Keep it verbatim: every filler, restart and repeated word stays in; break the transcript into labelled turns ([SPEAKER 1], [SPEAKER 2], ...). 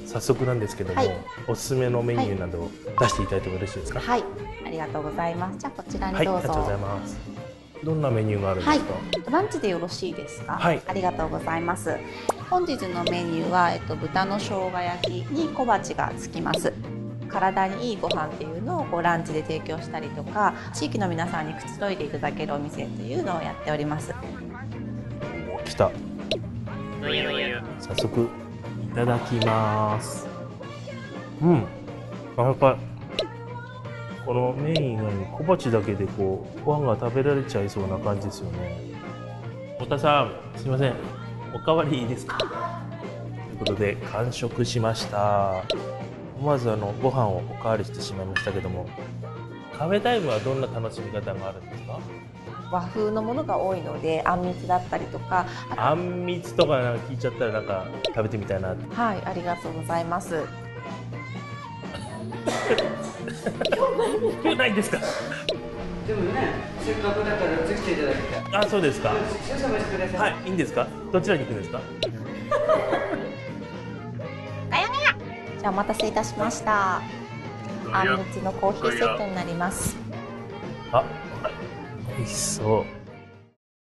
[SPEAKER 1] 早速なんですけども、はい、おすすめのメニューなどを出していただいてもよろしいですか？
[SPEAKER 2] はい、ありがとうございます。じゃあこちらにどうぞ。
[SPEAKER 1] はい、ありがとうございます。どんなメニューがあるんですか？
[SPEAKER 2] はい、ランチでよろしいですか？
[SPEAKER 1] はい、
[SPEAKER 2] ありがとうございます。本日のメニューは、えっと、豚の生姜焼きに小鉢がつきます。体にいいご飯っていうのをこうランチで提供したりとか、地域の皆さんにくつろいでいただけるお店というのをやっております。
[SPEAKER 1] 来た。早速いただきます。うん、なんかこのメインの小鉢だけでこうご飯が食べられちゃいそうな感じですよね。太田さん、すいません、おかわりいいですか？ということで完食しました。思わずあのご飯をおかわりしてしまいましたけども、カフェタイムはどんな楽しみ方があるんですか？
[SPEAKER 2] 和風のものが多いので、あんみつだったりとか、
[SPEAKER 1] あんみつとかなんか聞いちゃったらなんか食べてみたいな。
[SPEAKER 2] はい、ありがとうございます。
[SPEAKER 1] 今日ないんですか？
[SPEAKER 3] でもね、せっかくだからぜひ来ていただきたい。
[SPEAKER 1] あ、そうですか。
[SPEAKER 3] 少々お待ちください。
[SPEAKER 1] はい、いいんですか？どちらに行くんですか？
[SPEAKER 2] じゃあお待たせいたしました。あんみつのコーヒーセットになります。
[SPEAKER 1] あ、美味しそう。